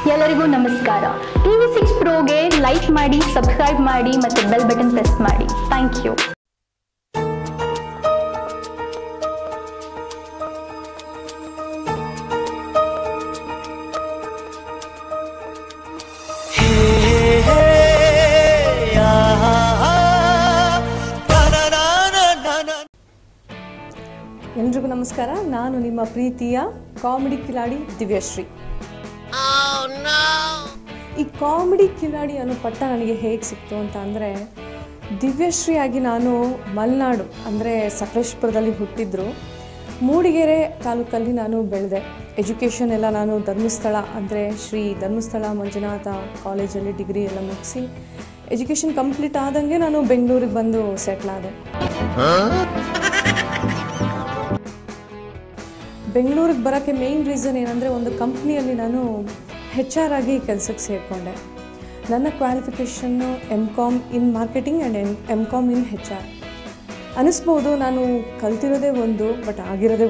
ಎಲ್ಲರಿಗೂ ನಮಸ್ಕಾರ. TV6 Proಗೆ like ಮಾಡಿ, ಸಬ್ಸ್ಕ್ರೈಬ್ ಮಾಡಿ ಮತ್ತು ಬೆಲ್ ಬಟನ್ ಪ್ರೆಸ್ ಮಾಡಿ. Thank you. ಎಲ್ರಿಗೂ ನಮಸ್ಕಾರ. ನಾನು ನಿಮ್ಮ ಪ್ರೀತಿಯ ಕಾಮಿಡಿ ಕಿಲಾಡಿ ದಿವ್ಯಶ್ರೀ. ಈ ಕಾಮಿಡಿ ಕಿಲಾಡಿ ಅನ್ನೋ ಪಟ್ಟ ನನಗೆ ಹೇಗೆ ಸಿಕ್ತು ಅಂತ ಅಂದರೆ, ದಿವ್ಯಶ್ರೀ ಆಗಿ ನಾನು ಮಲೆನಾಡು ಅಂದರೆ ಸಕಲೇಶಪುರದಲ್ಲಿ ಹುಟ್ಟಿದ್ರು. ಮೂಡಿಗೆರೆ ತಾಲೂಕಲ್ಲಿ ನಾನು ಬೆಳೆದೆ. ಎಜುಕೇಷನ್ ಎಲ್ಲ ನಾನು ಧರ್ಮಸ್ಥಳ ಅಂದರೆ ಶ್ರೀ ಧರ್ಮಸ್ಥಳ ಮಂಜುನಾಥ ಕಾಲೇಜಲ್ಲಿ ಡಿಗ್ರಿ ಎಲ್ಲ ಮುಗಿಸಿ ಎಜುಕೇಷನ್ ಕಂಪ್ಲೀಟ್ ಆದಂಗೆ ನಾನು ಬೆಂಗಳೂರಿಗೆ ಬಂದು ಸೆಟ್ಲ್ ಆದೆ. ಬೆಂಗಳೂರಿಗೆ ಬರೋಕ್ಕೆ ಮೇಯ್ನ್ ರೀಸನ್ ಏನಂದರೆ, ಒಂದು ಕಂಪ್ನಿಯಲ್ಲಿ ನಾನು HR ಆಗಿ ಕೆಲಸಕ್ಕೆ ಸೇರಿಕೊಂಡೆ. ನನ್ನ ಕ್ವಾಲಿಫಿಕೇಷನ್ನು MCom in marketing and MCom in HR. ಅನ್ನಿಸ್ಬೋದು ನಾನು ಕಲ್ತಿರೋದೇ ಒಂದು, ಬಟ್ ಆಗಿರೋದೇ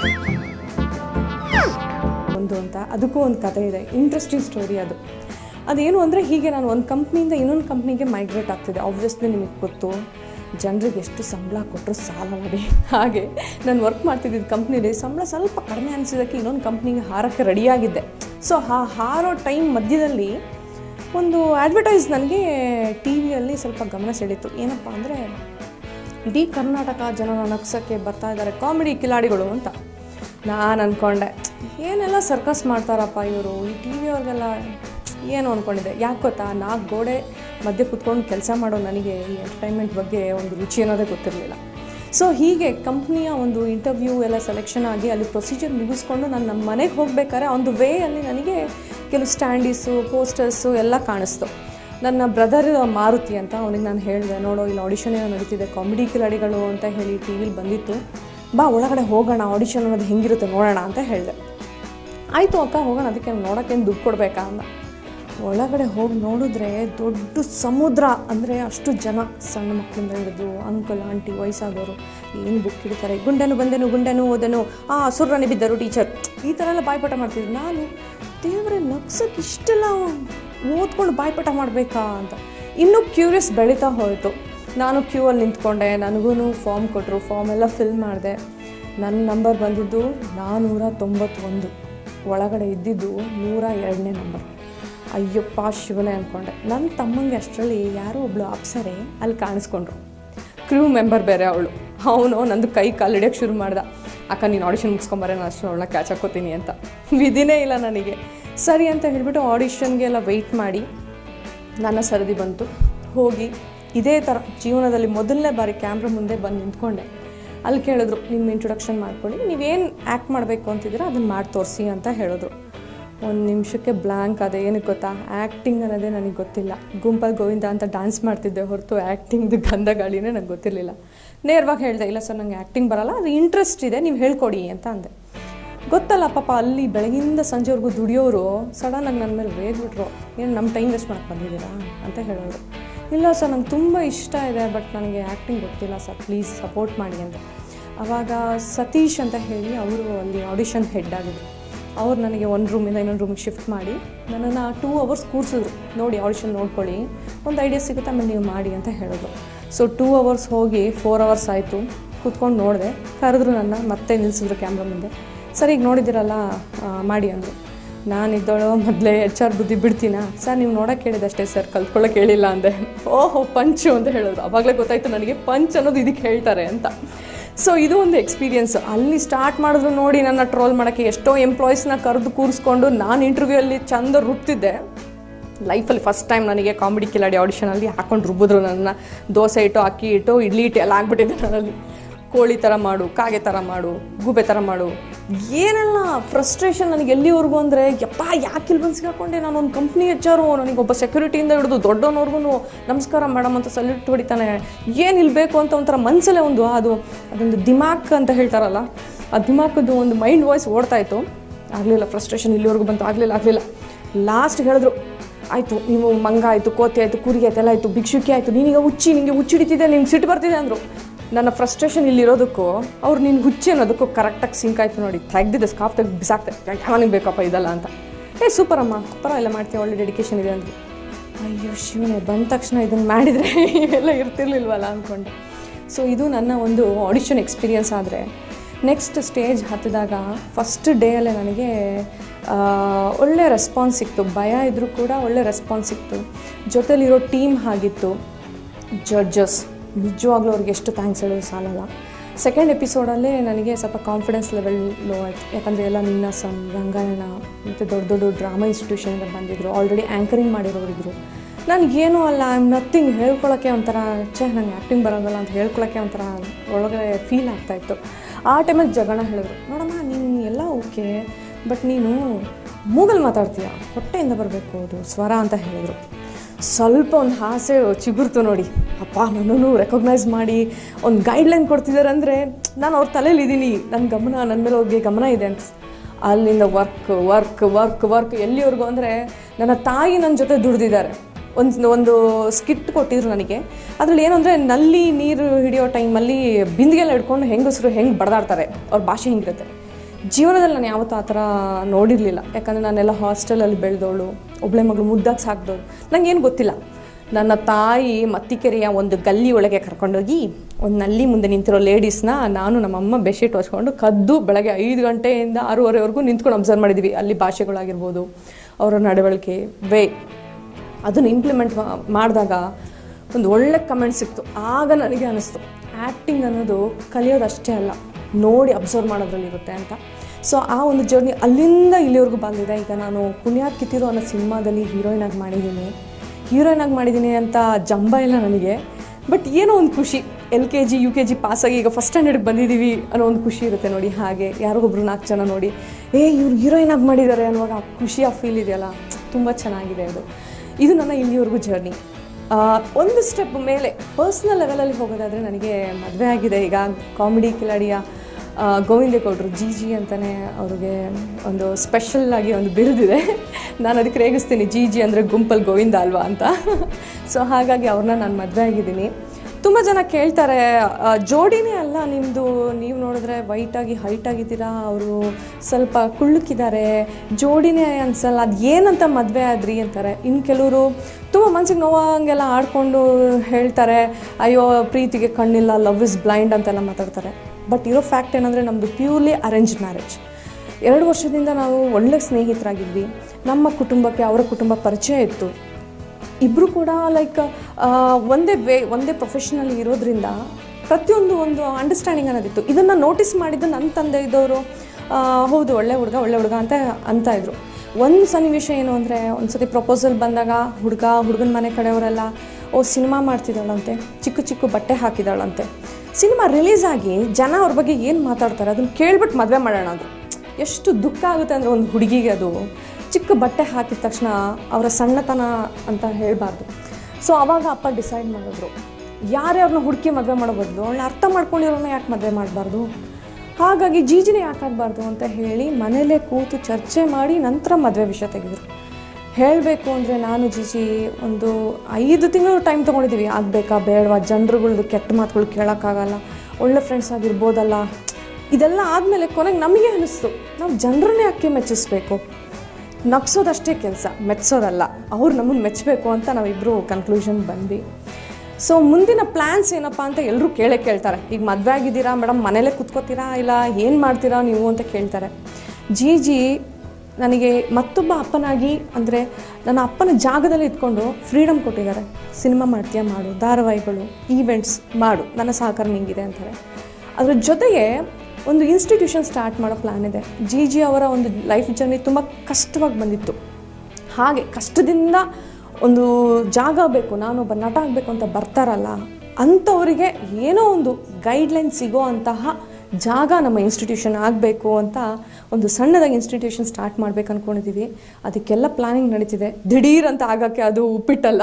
ಒಂದು ಅಂತ. ಅದಕ್ಕೂ ಒಂದು ಕಥೆ ಇದೆ, ಇಂಟ್ರೆಸ್ಟಿಂಗ್ ಸ್ಟೋರಿ ಅದು. ಅದೇನು ಅಂದರೆ, ಹೀಗೆ ನಾನು ಒಂದು ಕಂಪ್ನಿಯಿಂದ ಇನ್ನೊಂದು ಕಂಪ್ನಿಗೆ ಮೈಗ್ರೇಟ್ ಆಗ್ತಿದೆ. ಆಬ್ವಿಯಸ್ಲಿ ನಿಮಗೆ ಗೊತ್ತು, ಜನರಿಗೆ ಎಷ್ಟು ಸಂಬಳ ಕೊಟ್ಟರು ಸಾಲವೇ. ಹಾಗೆ ನಾನು ವರ್ಕ್ ಮಾಡ್ತಿದ್ದಿದ್ದು ಕಂಪ್ನಿಲಿ ಸಂಬಳ ಸ್ವಲ್ಪ ಕಡಿಮೆ ಅನಿಸಿದ್ದಕ್ಕೆ ಇನ್ನೊಂದು ಕಂಪ್ನಿಗೆ ಹಾರೋಕ್ಕೆ ರೆಡಿಯಾಗಿದ್ದೆ. ಸೊ ಹಾರೋ ಟೈಮ್ ಮಧ್ಯದಲ್ಲಿ ಒಂದು ಅಡ್ವರ್ಟೈಸ್ ನನಗೆ TVಯಲ್ಲಿ ಸ್ವಲ್ಪ ಗಮನ ಸೆಳೀತು. ಏನಪ್ಪ ಅಂದರೆ, ಇಡೀ ಕರ್ನಾಟಕ ಜನನ ನಗ್ಸೋಕ್ಕೆ ಬರ್ತಾ ಇದ್ದಾರೆ ಕಾಮಿಡಿ ಕಿಲಾಡಿಗಳು ಅಂತ. ನಾನು ಅಂದ್ಕೊಂಡೆ, ಏನೆಲ್ಲ ಸರ್ಕಸ್ ಮಾಡ್ತಾರಪ್ಪ ಇವರು, ಈ TV ಅವ್ರಿಗೆಲ್ಲ ಏನು ಅಂದ್ಕೊಂಡಿದ್ದೆ. ಯಾಕೆ ಗೊತ್ತಾ, 4 ಗೋಡೆ ಮಧ್ಯೆ ಕೂತ್ಕೊಂಡು ಕೆಲಸ ಮಾಡೋ ನನಗೆ ಈ ಎಂಟರ್ಟೈನ್ಮೆಂಟ್ ಬಗ್ಗೆ ಒಂದು ರುಚಿ ಅನ್ನೋದೇ ಗೊತ್ತಿರಲಿಲ್ಲ. ಸೊ ಹೀಗೆ ಕಂಪ್ನಿಯ ಒಂದು ಇಂಟರ್ವ್ಯೂ ಎಲ್ಲ ಸೆಲೆಕ್ಷನ್ ಆಗಿ ಅಲ್ಲಿ ಪ್ರೊಸೀಜರ್ ಮುಗಿಸ್ಕೊಂಡು ನಾನು ನಮ್ಮ ಮನೆಗೆ ಹೋಗ್ಬೇಕಾದ್ರೆ ಒಂದು ವೇ ಅಲ್ಲಿ ನನಗೆ ಕೆಲವು ಸ್ಟ್ಯಾಂಡೀಸು ಪೋಸ್ಟರ್ಸು ಎಲ್ಲ ಕಾಣಿಸ್ತು. ನನ್ನ ಬ್ರದರ್ ಮಾರುತಿ ಅಂತ, ಅವನಿಗೆ ನಾನು ಹೇಳಿದೆ, ನೋಡೋ ಇಲ್ಲಿ ಆಡಿಷನ್ ಏನೋ ನಡೀತಿದೆ, ಕಾಮಿಡಿ ಕಿಲಾಡಿಗಳು ಅಂತ ಹೇಳಿ TV ಬಂದಿತ್ತು, ಬಾ ಒಳಗಡೆ ಹೋಗೋಣ, ಆಡಿಷನ್ ಅನ್ನೋದು ಹೆಂಗಿರುತ್ತೆ ನೋಡೋಣ ಅಂತ ಹೇಳಿದೆ. ಆಯಿತು ಅಕ್ಕ ಹೋಗೋಣ, ಅದಕ್ಕೆ ನೋಡೋಕ್ಕೇನು ದುಡ್ಡು ಕೊಡಬೇಕಾ ಅಂದ. ಒಳಗಡೆ ಹೋಗಿ ನೋಡಿದ್ರೆ ದೊಡ್ಡ ಸಮುದ್ರ, ಅಂದರೆ ಅಷ್ಟು ಜನ, ಸಣ್ಣ ಮಕ್ಕಳಿಂದ ಹಿಡಿದು ಅಂಕಲ್ ಆಂಟಿ ವಯಸ್ಸಾದವರು ಏನು ಬುಕ್ ಹಿಡಿತಾರೆ, ಗುಂಡನು ಬಂದೆನು ಗುಂಡನು ಓದನು ಸುರ್ರನೆ ಬಿದ್ದರು ಟೀಚರ್, ಈ ಥರ ಎಲ್ಲ ಬಾಯ್ಪಾಠ ಮಾಡ್ತಿದ್ರು. ನಾನು ದೇವರೇ ನಗ್ಸೋಕ್ಕೆ ಇಷ್ಟೆಲ್ಲ ಓದ್ಕೊಂಡು ಬಾಯ್ಪಾಠ ಮಾಡಬೇಕಾ ಅಂತ ಇನ್ನೂ ಕ್ಯೂರಿಯಸ್ ಬೆಳೀತಾ ಹೋಯಿತು. ನಾನು ಕ್ಯೂ ಅಲ್ಲಿ ನಿಂತ್ಕೊಂಡೆ, ನನಗೂ ಫಾರ್ಮ್ ಕೊಟ್ಟರು, ಫಾರ್ಮ್ ಎಲ್ಲ ಫಿಲ್ ಮಾಡಿದೆ. ನನ್ನ ನಂಬರ್ ಬಂದಿದ್ದು 491, ಒಳಗಡೆ ಇದ್ದಿದ್ದು 102ನೇ ನಂಬರ್. ಅಯ್ಯಪ್ಪ ಶಿವನೇ ಅಂದ್ಕೊಂಡೆ. ನನ್ನ ತಮ್ಮಂಗೆ ಅಷ್ಟರಲ್ಲಿ ಯಾರೋ ಒಬ್ಬಳು ಅಪ್ಸರೆ ಅಲ್ಲಿ ಕಾಣಿಸ್ಕೊಂಡ್ರು, ಕ್ರೂ ಮೆಂಬರ್ ಬೇರೆ ಅವಳು. ಅವನು ನಂದು ಕೈ ಕಾಲು ಹಿಡಿಯೋಕ್ಕೆ ಶುರು ಮಾಡ್ದ, ಅಕ್ಕ ನೀನು ಆಡಿಷನ್ ಮುಗಿಸ್ಕೊಂಬಾರೆ, ನಾನು ಅಷ್ಟು ಅವಳನ್ನ ಕ್ಯಾಚ್ ಹಾಕೋತೀನಿ ಅಂತ. ವಿಧಿನೇ ಇಲ್ಲ ನನಗೆ. ಸರಿ ಅಂತ ಹೇಳಿಬಿಟ್ಟು ಆಡಿಷನ್ಗೆ ಎಲ್ಲ ವೆಯ್ಟ್ ಮಾಡಿ ನನ್ನ ಸರದಿ ಬಂತು. ಹೋಗಿ ಇದೇ ಥರ ಜೀವನದಲ್ಲಿ ಮೊದಲನೇ ಬಾರಿ ಕ್ಯಾಮ್ರಾ ಮುಂದೆ ಬಂದು ನಿಂತ್ಕೊಂಡೆ. ಅಲ್ಲಿ ಕೇಳಿದ್ರು, ನಿಮ್ಮ ಇಂಟ್ರೊಡಕ್ಷನ್ ಮಾಡ್ಕೊಳ್ಳಿ, ನೀವೇನು ಆ್ಯಕ್ಟ್ ಮಾಡಬೇಕು ಅಂತಿದ್ದೀರಾ ಅದನ್ನು ಮಾಡಿ ತೋರಿಸಿ ಅಂತ ಹೇಳಿದ್ರು. ಒಂದು ನಿಮಿಷಕ್ಕೆ ಬ್ಲ್ಯಾಂಕ್ ಅದೇ. ಏನಕ್ಕೆ ಗೊತ್ತಾ, ಆ್ಯಕ್ಟಿಂಗ್ ಅನ್ನೋದೇ ನನಗೆ ಗೊತ್ತಿಲ್ಲ. ಗುಂಪಲ್ಲಿ ಗೋವಿಂದ ಅಂತ ಡ್ಯಾನ್ಸ್ ಮಾಡ್ತಿದ್ದೆ ಹೊರತು ಆ್ಯಕ್ಟಿಂಗ್ದು ಗಂಧ ಗಾಳಿನೇ ನನಗೆ ಗೊತ್ತಿರಲಿಲ್ಲ. ನೇರವಾಗಿ ಹೇಳಿದೆ, ಇಲ್ಲ ಸರ್ ನನಗೆ ಆ್ಯಕ್ಟಿಂಗ್ ಬರೋಲ್ಲ, ಅದು ಇಂಟ್ರೆಸ್ಟ್ ಇದೆ, ನೀವು ಹೇಳ್ಕೊಡಿ ಅಂತ ಅಂದೆ. ಗೊತ್ತಲ್ಲ ಪಾಪ, ಅಲ್ಲಿ ಬೆಳಗಿಂದ ಸಂಜೆವರೆಗೂ ದುಡಿಯೋರು ಸಡನ್ನಾಗಿ ನನ್ನ ಮೇಲೆ ರೇಗ್ಬಿಟ್ರು, ಏನು ನಮ್ಮ ಟೈಮ್ ವೇಸ್ಟ್ ಮಾಡಕ್ಕೆ ಬಂದಿದ್ದೀರಾ ಅಂತ ಹೇಳೋರು. ಇಲ್ಲ ಸರ್ ನಂಗೆ ತುಂಬ ಇಷ್ಟ ಇದೆ, ಬಟ್ ನನಗೆ ಆ್ಯಕ್ಟಿಂಗ್ ಗೊತ್ತಿಲ್ಲ ಸರ್, ಪ್ಲೀಸ್ ಸಪೋರ್ಟ್ ಮಾಡಿ ಅಂತ. ಆವಾಗ ಸತೀಶ್ ಅಂತ ಹೇಳಿ ಅವರು ಅಲ್ಲಿ ಆಡಿಷನ್ ಹೆಡ್ ಆಗಿದ್ರು. ಅವ್ರು ನನಗೆ ಒಂದು ರೂಮಿಂದ ಇನ್ನೊಂದು ರೂಮಿಗೆ ಶಿಫ್ಟ್ ಮಾಡಿ ನನ್ನನ್ನು 2 hours ಕೂರಿಸಿದ್ರು. ನೋಡಿ ಆಡಿಷನ್ ನೋಡ್ಕೊಳ್ಳಿ, ಒಂದು ಐಡಿಯಾ ಸಿಗುತ್ತೆ, ಆಮೇಲೆ ನೀವು ಮಾಡಿ ಅಂತ ಹೇಳಿದ್ರು. ಸೊ 2 hours ಹೋಗಿ 4 hours ಆಯಿತು. ಕೂತ್ಕೊಂಡು ನೋಡಿದೆ, ಕರೆದ್ರು ನನ್ನ, ಮತ್ತೆ ನಿಲ್ಲಿಸಿದ್ರು ಕ್ಯಾಮ್ರಾ ಮುಂದೆ. ಸರ್ ಈಗ ನೋಡಿದ್ದೀರಲ್ಲ ಮಾಡಿ ಅಂದರು. ನಾನಿದ್ದಳು ಮೊದಲೇ HR ಬುದ್ಧಿ ಬಿಡ್ತೀನಾ, ಸರ್ ನೀವು ನೋಡೋಕೆ ಹೇಳಿದಷ್ಟೇ ಸರ್, ಕಲ್ತ್ಕೊಳ್ಳೋಕೆ ಹೇಳಿಲ್ಲ ಅಂದೆ. ಓಹೋ ಪಂಚು ಅಂತ ಹೇಳಿದ್ರು. ಆವಾಗಲೇ ಗೊತ್ತಾಯಿತು ನನಗೆ ಪಂಚ್ ಅನ್ನೋದು ಇದಕ್ಕೆ ಹೇಳ್ತಾರೆ ಅಂತ. ಸೊ ಇದು ಒಂದು ಎಕ್ಸ್ಪೀರಿಯನ್ಸ್. ಅಲ್ಲಿ ಸ್ಟಾರ್ಟ್ ಮಾಡಿದ್ರು ನೋಡಿ ನನ್ನ ಟ್ರೋಲ್ ಮಾಡೋಕ್ಕೆ. ಎಷ್ಟೋ ಎಂಪ್ಲಾಯೀಸ್ನ ಕರೆದು ಕೂರಿಸ್ಕೊಂಡು ನಾನು ಇಂಟರ್ವ್ಯೂಯಲ್ಲಿ ಚಂದ ರುಬ್ತಿದ್ದೆ. ಲೈಫಲ್ಲಿ ಫಸ್ಟ್ ಟೈಮ್ ನನಗೆ ಕಾಮಿಡಿ ಕಿಲಾಡಿ ಆಡಿಷನಲ್ಲಿ ಹಾಕೊಂಡು ರುಬ್ಬಿದ್ರು ನನ್ನ. ದೋಸೆ ಇಟ್ಟು, ಅಕ್ಕಿ ಇಟ್ಟು, ಇಡ್ಲಿ ಇಟ್ಟು ಎಲ್ಲ ಆಗಿಬಿಟ್ಟಿದ್ದೆ ನನ್ನಲ್ಲಿ. ಕೋಳಿ ಥರ ಮಾಡು, ಕಾಗೆ ಥರ ಮಾಡು, ಗೂಬೆ ಥರ ಮಾಡು, ಏನೆಲ್ಲ ಫ್ರಸ್ಟ್ರೇಷನ್ ನನಗೆ ಎಲ್ಲಿವರೆಗೂ ಅಂದರೆ, ಯಪ್ಪ ಯಾಕೆ ಇಲ್ಲಿ ಬಂದು ಸಿಗಾಕೊಂಡೆ, ನಾನೊಂದು ಕಂಪ್ನಿ HR, ನನಗೊಬ್ಬ ಸೆಕ್ಯೂರಿಟಿಯಿಂದ ಹಿಡಿದು ದೊಡ್ಡವನವ್ರಿಗೂ ನಮಸ್ಕಾರ ಮೇಡಮ್ ಅಂತ ಸಲ್ಯೂಟ್ ಹೊಡಿತಾನೆ, ಏನು ಇಲ್ಲಬೇಕು ಅಂತ ಒಂಥರ ಮನಸ್ಸಲ್ಲೇ ಅದೊಂದು ದಿಮಾಕ್ ಅಂತ ಹೇಳ್ತಾರಲ್ಲ, ಆ ದಿಮಾಕದ್ದು ಒಂದು ಮೈಂಡ್ ವಾಯ್ಸ್ ಓಡ್ತಾಯಿತ್ತು. ಆಗಲಿಲ್ಲ, ಫ್ರಸ್ಟ್ರೇಷನ್ ಇಲ್ಲಿವರೆಗೂ ಬಂತು, ಆಗಲಿಲ್ಲ. ಲಾಸ್ಟ್ ಹೇಳಿದ್ರು, ಆಯಿತು ನೀವು ಮಂಗ ಆಯಿತು, ಕೋತಿ ಆಯಿತು, ಕುರಿ ಆಯ್ತು, ಎಲ್ಲ ಆಯಿತು, ಭಿಕ್ಷುಕಿ ಆಯಿತು, ನಿನಗೆ ನಿಂಗೆ ಹುಚ್ಚಿಡಿತಿದೆ, ನಿಮ್ಗೆ ಸಿಟ್ಟು ಬರ್ತಿದೆ ಅಂದರು. ನನ್ನ ಫ್ರಸ್ಟ್ರೇಷನ್ ಇಲ್ಲಿರೋದಕ್ಕೂ ಅವ್ರು ನಿನ್ನ ಹುಚ್ಚಿ ಅನ್ನೋದಕ್ಕೂ ಕರೆಕ್ಟಾಗಿ ಸಿಂಕ್ ಆಯಿತು ನೋಡಿ. ತೆಗ್ದಿದ್ದೆ, ಸ್ಕಾಫ್ ತೆಗೆದು ಬಿಸಾಕ್ತೆ, ಯಾವನಿಗೆ ಬೇಕಪ್ಪ ಇದಲ್ಲ ಅಂತ. ಸೂಪರ್ ಅಮ್ಮ, ಪರವಾಗಿಲ್ಲ ಮಾಡ್ತೀವಿ, ಒಳ್ಳೆ ಡೆಡಿಕೇಶನ್ ಇದೆ ಅಂದರು. ಅಯ್ಯೋ ಶಿವನೇ, ಬಂದ ತಕ್ಷಣ ಇದನ್ನು ಮಾಡಿದರೆ ಇವೆಲ್ಲ ಇರ್ತಿರ್ಲಿಲ್ವಲ್ಲ ಅಂದ್ಕೊಂಡೆ. ಸೊ ಇದು ನನ್ನ ಒಂದು ಆಡಿಷನ್ ಎಕ್ಸ್ಪೀರಿಯನ್ಸ್. ಆದರೆ ನೆಕ್ಸ್ಟ್ ಸ್ಟೇಜ್ ಹತ್ತಿದಾಗ ಫಸ್ಟ್ ಡೇಯಲ್ಲೇ ನನಗೆ ಒಳ್ಳೆ ರೆಸ್ಪಾನ್ಸ್ ಸಿಕ್ತು. ಭಯ ಇದ್ದರೂ ಕೂಡ ಒಳ್ಳೆ ರೆಸ್ಪಾನ್ಸ್ ಸಿಕ್ತು. ಜೊತೆಲಿರೋ ಟೀಮ್ ಹಾಗಿತ್ತು, ಜಡ್ಜಸ್, ನಿಜವಾಗ್ಲೂ ಅವ್ರಿಗೆ ಎಷ್ಟು ಥ್ಯಾಂಕ್ಸ್ ಹೇಳೋದು ಸಾಲಲ್ಲ. ಸೆಕೆಂಡ್ ಎಪಿಸೋಡಲ್ಲೇ ನನಗೆ ಸ್ವಲ್ಪ ಕಾನ್ಫಿಡೆನ್ಸ್ ಲೆವೆಲ್ ಲೋ ಆಯಿತು. ಯಾಕಂದರೆ ಎಲ್ಲ ನೀನಾಸಂ, ರಂಗಾಯಣ ಮತ್ತು ದೊಡ್ಡ ದೊಡ್ಡ ಡ್ರಾಮಾ ಇನ್ಸ್ಟಿಟ್ಯೂಷನ್ಗೆ ಬಂದಿದ್ದರು, ಆಲ್ರೆಡಿ ಆ್ಯಂಕರಿಂಗ್ ಮಾಡಿರೋರಿದ್ರು. ನನಗೇನೂ ಅಲ್ಲ, ಐ ಆಮ್ ನಥಿಂಗ್. ಹೇಳ್ಕೊಳ್ಳೋಕ್ಕೆ ಒಂಥರ ನಂಗೆ ಆ್ಯಕ್ಟಿಂಗ್ ಬರೋಲ್ಲ ಅಂತ ಹೇಳ್ಕೊಳ್ಳೋಕ್ಕೆ ಒಂಥರ ಒಳಗಡೆ ಫೀಲ್ ಆಗ್ತಾಯಿತ್ತು. ಆ ಟೈಮಲ್ಲಿ ಜಗಣ ಹೇಳಿದ್ರು, ನೋಡಮ್ಮ ನೀನು ಎಲ್ಲ ಓಕೆ, ಬಟ್ ನೀನು ಮೂಗಲ್ಲಿ ಮಾತಾಡ್ತೀಯ, ಹೊಟ್ಟೆಯಿಂದ ಬರಬೇಕು ಅದು ಸ್ವರ ಅಂತ ಹೇಳಿದರು. ಸ್ವಲ್ಪ ಒಂದು ಆಸೆ ಚಿಗುರ್ತು ನೋಡಿ. ಅಪ್ಪ ನನ್ನನ್ನು ರೆಕಗ್ನೈಸ್ ಮಾಡಿ ಒಂದು ಗೈಡ್ಲೈನ್ ಕೊಡ್ತಿದ್ದಾರೆ ಅಂದರೆ ನಾನು ಅವ್ರ ತಲೆಯಲ್ಲಿದ್ದೀನಿ, ನನ್ನ ಮೇಲೆ ಅವ್ರಿಗೆ ಗಮನ ಇದೆ ಅಂತ. ಅಲ್ಲಿಂದ ವರ್ಕ್ ಎಲ್ಲಿವರೆಗೂ ಅಂದರೆ ನನ್ನ ತಾಯಿ ನನ್ನ ಜೊತೆ ದುಡ್ದಿದ್ದಾರೆ. ಒಂದು ಸ್ಕಿಟ್ ಕೊಟ್ಟಿದ್ರು ನನಗೆ. ಅದರಲ್ಲಿ ಏನು ಅಂದರೆ ನಲ್ಲಿ ನೀರು ಹಿಡಿಯೋ ಟೈಮಲ್ಲಿ ಬಿಂದಿಗೆಲ್ಲ ಹಿಡ್ಕೊಂಡು ಹೆಂಗಸರು ಹೆಂಗೆ ಬಡ್ದಾಡ್ತಾರೆ, ಅವ್ರ ಭಾಷೆ ಹೆಂಗಿರುತ್ತೆ. ಜೀವನದಲ್ಲಿ ನಾನು ಯಾವತ್ತೂ ಆ ಥರ ನೋಡಿರಲಿಲ್ಲ. ಯಾಕಂದರೆ ನಾನೆಲ್ಲ ಹಾಸ್ಟೆಲಲ್ಲಿ ಬೆಳೆದವಳು, ಒಬ್ಬಳೆ ಮಗಳು, ಮುದ್ದಾಗಿ ಸಾಕಿದವಳು. ನನಗೇನು ಗೊತ್ತಿಲ್ಲ. ನನ್ನ ತಾಯಿ ಮತ್ತಿಕೆರೆಯ ಒಂದು ಗಲ್ಲಿ ಒಳಗೆ ಕರ್ಕೊಂಡೋಗಿ ಒಂದು ನಲ್ಲಿ ಮುಂದೆ ನಿಂತಿರೋ ಲೇಡೀಸ್ನ ನಾನು ನಮ್ಮಮ್ಮ ಬೆಡ್ಶೀಟ್ ಹೊಚ್ಕೊಂಡು ಕದ್ದು ಬೆಳಗ್ಗೆ 5 ಗಂಟೆಯಿಂದ 6:30ವರೆಗೂ ನಿಂತ್ಕೊಂಡು ಅಬ್ಸರ್ವ್ ಮಾಡಿದ್ವಿ. ಅಲ್ಲಿ ಭಾಷೆಗಳಾಗಿರ್ಬೋದು, ಅವರ ನಡವಳಿಕೆ ವೇ, ಅದನ್ನು ಇಂಪ್ಲಿಮೆಂಟ್ ಮಾಡಿದಾಗ ಒಂದು ಒಳ್ಳೆ ಕಮೆಂಟ್ ಸಿಕ್ತು. ಆಗ ನನಗೆ ಅನ್ನಿಸ್ತು ಆ್ಯಕ್ಟಿಂಗ್ ಅನ್ನೋದು ಕಲಿಯೋದಷ್ಟೇ ಅಲ್ಲ, ನೋಡಿ ಅಬ್ಸರ್ವ್ ಮಾಡೋದ್ರಲ್ಲಿರುತ್ತೆ ಅಂತ. ಸೊ ಆ ಒಂದು ಜರ್ನಿ ಅಲ್ಲಿಂದ ಇಲ್ಲಿವರೆಗೂ ಬಂದಿದೆ. ಈಗ ನಾನು ಪುಣ್ಯಾತ್ ಕಿತ್ತಿರೋ ಅನ್ನೋ ಸಿನಿಮಾದಲ್ಲಿ ಹೀರೋಯಿನ್ ಆಗಿ ಮಾಡಿದ್ದೀನಿ ಅಂತ ಜಂಬ ಇಲ್ಲ ನನಗೆ. ಬಟ್ ಏನೋ ಒಂದು ಖುಷಿ, LKG UKG ಪಾಸಾಗಿ ಈಗ ಫಸ್ಟ್ ಸ್ಟ್ಯಾಂಡರ್ಡ್ಗೆ ಬಂದಿದ್ದೀವಿ ಅನ್ನೋ ಒಂದು ಖುಷಿ ಇರುತ್ತೆ ನೋಡಿ. ಹಾಗೆ ಯಾರಿಗೊಬ್ರು 4 ಜನ ನೋಡಿ ಇವ್ರು ಹೀರೋಯಿನ್ ಆಗಿ ಮಾಡಿದ್ದಾರೆ ಅನ್ನುವಾಗ ಆ ಖುಷಿ, ಆ ಫೀಲ್ ಇದೆಯಲ್ಲ, ತುಂಬ ಚೆನ್ನಾಗಿದೆ ಅದು. ಇದು ನನ್ನ ಇಲ್ಲಿವರೆಗೂ ಜರ್ನಿ. ಒಂದು ಸ್ಟೆಪ್ ಮೇಲೆ ಪರ್ಸ್ನಲ್ ಲೆವೆಲಲ್ಲಿ ಹೋಗೋದಾದರೆ ನನಗೆ ಮದುವೆ ಆಗಿದೆ. ಈಗ ಕಾಮಿಡಿ ಕಿಲಾಡಿಯ ಗೋವಿಂದೇಗೌಡರು, ಜಿ ಅಂತಲೇ ಅವ್ರಿಗೆ ಒಂದು ಸ್ಪೆಷಲ್ಲಾಗಿ ಒಂದು ಬಿರುದಿದೆ. ನಾನು ಅದಕ್ಕೆ ರೇಗಿಸ್ತೀನಿ, ಜಿ ಅಂದರೆ ಗುಂಪಲ್ಲಿ ಗೋವಿಂದ ಅಲ್ವಾ ಅಂತ. ಸೊ ಹಾಗಾಗಿ ಅವ್ರನ್ನ ನಾನು ಮದುವೆ ಆಗಿದ್ದೀನಿ. ತುಂಬ ಜನ ಕೇಳ್ತಾರೆ, ಜೋಡಿನೇ ಅಲ್ಲ ನಿಮ್ಮದು, ನೀವು ನೋಡಿದ್ರೆ ವೈಟಾಗಿ ಹೈಟಾಗಿದ್ದೀರಾ, ಅವರು ಸ್ವಲ್ಪ ಕುಳ್ಳಕ್ಕಿದ್ದಾರೆ, ಜೋಡಿನೇ ಅನ್ಸಲ್ಲ, ಅದು ಏನಂತ ಮದುವೆ ಆದ್ರಿ ಅಂತಾರೆ. ಇನ್ನು ಕೆಲವರು ತುಂಬ ಮನಸ್ಸಿಗೆ ನೋವಾಗೆಲ್ಲ ಆಡ್ಕೊಂಡು ಹೇಳ್ತಾರೆ, ಅಯ್ಯೋ ಪ್ರೀತಿಗೆ ಕಣ್ಣಿಲ್ಲ, ಲವ್ ಇಸ್ ಬ್ಲೈಂಡ್ ಅಂತೆಲ್ಲ ಮಾತಾಡ್ತಾರೆ. ಬಟ್ ಇರೋ ಫ್ಯಾಕ್ಟ್ ಏನಂದರೆ ನಮ್ಮದು ಪ್ಯೂರ್ಲಿ ಅರೇಂಜ್ಡ್ ಮ್ಯಾರೇಜ್. 2 ವರ್ಷದಿಂದ ನಾವು ಒಳ್ಳೆ ಸ್ನೇಹಿತರಾಗಿದ್ವಿ. ನಮ್ಮ ಕುಟುಂಬಕ್ಕೆ ಅವರ ಕುಟುಂಬ ಪರಿಚಯ ಇತ್ತು. ಇಬ್ಬರು ಕೂಡ ಲೈಕ್ ಒಂದೇ ಪ್ರೊಫೆಷನಲ್ಲಿ ಇರೋದ್ರಿಂದ ಪ್ರತಿಯೊಂದು ಒಂದು ಅಂಡರ್ಸ್ಟ್ಯಾಂಡಿಂಗ್ ಅನ್ನೋದಿತ್ತು. ಇದನ್ನು ನೋಟಿಸ್ ಮಾಡಿದ್ದು ನನ್ನ ತಂದೆ ಇದ್ದವರು, ಹೌದು ಒಳ್ಳೆ ಹುಡುಗ ಅಂತ ಇದ್ರು. ಒಂದು ಸನ್ನಿವೇಶ ಏನು ಅಂದರೆ, ಒಂದು ಸತಿ ಪ್ರಪೋಸಲ್ ಬಂದಾಗ ಹುಡುಗನ ಮನೆ ಕಡೆಯವರೆಲ್ಲ ಸಿನಿಮಾ ಮಾಡ್ತಿದ್ದಾಳಂತೆ, ಚಿಕ್ಕ ಬಟ್ಟೆ ಹಾಕಿದ್ದಾಳಂತೆ. ಸಿನಿಮಾ ರಿಲೀಸ್ ಆಗಿ ಜನ ಅವ್ರ ಬಗ್ಗೆ ಏನು ಮಾತಾಡ್ತಾರೆ ಅದನ್ನು ಕೇಳ್ಬಿಟ್ಟು ಮದುವೆ ಮಾಡೋಣ ಅಂದರು. ಎಷ್ಟು ದುಃಖ ಆಗುತ್ತೆ ಅಂದರೆ ಒಂದು ಹುಡುಗಿಗೆ, ಅದು ಚಿಕ್ಕ ಬಟ್ಟೆ ಹಾಕಿದ ತಕ್ಷಣ ಅವರ ಸಣ್ಣತನ ಅಂತ ಹೇಳಬಾರ್ದು. ಸೊ ಆವಾಗ ಅಪ್ಪ ಡಿಸೈಡ್ ಮಾಡಿದ್ರು, ಯಾರ್ಯಾರನ್ನ ಹುಡುಕಿ ಮದುವೆ ಮಾಡೋ ಬದಲು ಅವಳನ್ನ ಅರ್ಥ ಮಾಡ್ಕೊಂಡಿರೋನ್ನ ಯಾಕೆ ಮದುವೆ ಮಾಡಬಾರ್ದು, ಹಾಗಾಗಿ ಜಿನೇ ಯಾಕಾಗಬಾರ್ದು ಅಂತ ಹೇಳಿ ಮನೇಲೇ ಕೂತು ಚರ್ಚೆ ಮಾಡಿ ನಂತರ ಮದುವೆ ವಿಷಯ ತೆಗೆದ್ರು. ಹೇಳಬೇಕು ಅಂದರೆ ನಾನು ಜಿ ಒಂದು 5 ತಿಂಗಳು ಟೈಮ್ ತೊಗೊಂಡಿದ್ದೀವಿ. ಆಗಬೇಕಾ ಬೇಡವಾ, ಜನರುಗಳ್ದು ಕೆಟ್ಟ ಮಾತುಗಳು ಕೇಳೋಕ್ಕಾಗಲ್ಲ, ಒಳ್ಳೆ ಫ್ರೆಂಡ್ಸ್ ಆಗಿರ್ಬೋದಲ್ಲ, ಇದೆಲ್ಲ ಆದಮೇಲೆ ಕೊನೆಗೆ ನಮಗೆ ಅನ್ನಿಸ್ತು, ನಾವು ಜನರನ್ನೇ ಯಾಕೆ ಮೆಚ್ಚಿಸ್ಬೇಕು, ನಗ್ಸೋದಷ್ಟೇ ಕೆಲಸ, ಮೆಚ್ಚೋದಲ್ಲ, ಅವ್ರು ನಮ್ಮನ್ನು ಮೆಚ್ಚಬೇಕು ಅಂತ ನಾವಿಬ್ಬರು ಕನ್ಕ್ಲೂಷನ್ ಬಂದ್ವಿ. ಸೊ ಮುಂದಿನ ಪ್ಲ್ಯಾನ್ಸ್ ಏನಪ್ಪ ಅಂತ ಎಲ್ಲರೂ ಕೇಳ್ತಾರೆ. ಈಗ ಮದುವೆ ಆಗಿದ್ದೀರಾ ಮೇಡಮ್, ಮನೇಲೇ ಕೂತ್ಕೋತೀರಾ, ಇಲ್ಲ ಏನು ಮಾಡ್ತೀರಾ ನೀವು ಅಂತ ಕೇಳ್ತಾರೆ. ಜಿ ನನಗೆ ಮತ್ತೊಬ್ಬ ಅಪ್ಪನಾಗಿ, ಅಂದರೆ ನನ್ನ ಅಪ್ಪನ ಜಾಗದಲ್ಲಿ ಇಟ್ಕೊಂಡು ಫ್ರೀಡಮ್ ಕೊಟ್ಟಿದ್ದಾರೆ. ಸಿನಿಮಾ ಮಾಡ್ತೀಯಾ ಮಾಡು, ಧಾರಾವಾಹಿಗಳು, ಈವೆಂಟ್ಸ್ ಮಾಡು, ನನ್ನ ಸಹಕಾರ ನಿಂಗಿದೆ ಅಂತಾರೆ. ಅದರ ಜೊತೆಗೆ ಒಂದು ಇನ್ಸ್ಟಿಟ್ಯೂಷನ್ ಸ್ಟಾರ್ಟ್ ಮಾಡೋ ಪ್ಲ್ಯಾನ್ ಇದೆ. ಜಿ ಅವರ ಒಂದು ಲೈಫ್ ಜರ್ನಿ ತುಂಬ ಕಷ್ಟವಾಗಿ ಬಂದಿತ್ತು. ಹಾಗೆ ಕಷ್ಟದಿಂದ ಒಂದು ಜಾಗ ಬೇಕು, ನಾನೊಬ್ಬ ನಟ ಆಗಬೇಕು ಅಂತ ಬರ್ತಾರಲ್ಲ, ಅಂಥವರಿಗೆ ಏನೋ ಒಂದು ಗೈಡ್ಲೈನ್ ಸಿಗೋ ಅಂತಹ ಜಾಗ ನಮ್ಮ ಇನ್ಸ್ಟಿಟ್ಯೂಷನ್ ಆಗಬೇಕು ಅಂತ ಒಂದು ಸಣ್ಣದಾಗಿ ಇನ್ಸ್ಟಿಟ್ಯೂಷನ್ ಸ್ಟಾರ್ಟ್ ಮಾಡ್ಬೇಕು ಅಂದ್ಕೊಂಡಿದ್ದೀವಿ. ಅದಕ್ಕೆಲ್ಲ ಪ್ಲಾನಿಂಗ್ ನಡೀತಿದೆ. ದಿಢೀರ್ ಅಂತ ಆಗೋಕ್ಕೆ ಅದು ಉಪ್ಪಿಟ್ಟಲ್ಲ,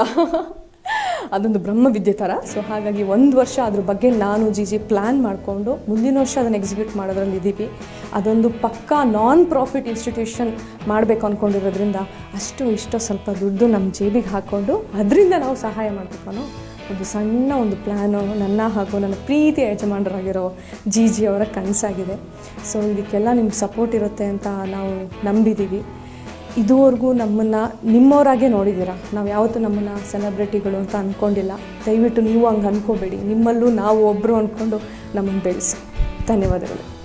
ಅದೊಂದು ಬ್ರಹ್ಮವಿದ್ಯೆ ಥರ. ಸೊ ಹಾಗಾಗಿ 1 ವರ್ಷ ಅದ್ರ ಬಗ್ಗೆ ನಾನು ಜಿ ಪ್ಲ್ಯಾನ್ ಮಾಡಿಕೊಂಡು ಮುಂದಿನ ವರ್ಷ ಅದನ್ನು ಎಕ್ಸಿಕ್ಯೂಟ್ ಮಾಡೋದ್ರಲ್ಲಿ ಇದ್ದೀವಿ. ಅದೊಂದು ಪಕ್ಕಾ ನಾನ್ ಪ್ರಾಫಿಟ್ ಇನ್ಸ್ಟಿಟ್ಯೂಷನ್ ಮಾಡಬೇಕು ಅಂದ್ಕೊಂಡಿರೋದ್ರಿಂದ ಇಷ್ಟೋ ಸ್ವಲ್ಪ ದುಡ್ಡು ನಮ್ಮ ಜೇಬಿಗೆ ಹಾಕ್ಕೊಂಡು ಅದರಿಂದ ನಾವು ಸಹಾಯ ಮಾಡಬೇಕು ಅನ್ನೋ ಒಂದು ಸಣ್ಣ ಒಂದು ಪ್ಲ್ಯಾನು ನನ್ನ ಹಾಗೂ ನನ್ನ ಪ್ರೀತಿಯ ಯಜಮಾನರಾಗಿರೋ ಜಿ ಅವರ ಕನಸಾಗಿದೆ. ಸೊ ಇದಕ್ಕೆಲ್ಲ ನಿಮ್ಗೆ ಸಪೋರ್ಟ್ ಇರುತ್ತೆ ಅಂತ ನಾವು ನಂಬಿದ್ದೀವಿ. ಇದುವರೆಗೂ ನಮ್ಮನ್ನು ನಿಮ್ಮವರಾಗೆ ನೋಡಿದ್ದೀರಾ. ನಾವು ಯಾವತ್ತೂ ನಮ್ಮನ್ನು ಸೆಲೆಬ್ರಿಟಿಗಳು ಅಂತ ಅಂದ್ಕೊಂಡಿಲ್ಲ. ದಯವಿಟ್ಟು ನೀವು ಹಂಗೆ ಅಂದ್ಕೋಬೇಡಿ. ನಿಮ್ಮಲ್ಲೂ ನಾವು ಒಬ್ಬರು ಅಂದ್ಕೊಂಡು ನಮ್ಮನ್ನು ಬೆಳೆಸಿ. ಧನ್ಯವಾದಗಳು.